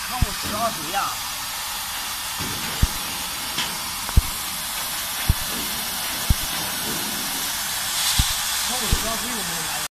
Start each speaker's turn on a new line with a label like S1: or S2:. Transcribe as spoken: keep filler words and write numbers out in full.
S1: 看我十二岁呀。看我十二岁我没有拿。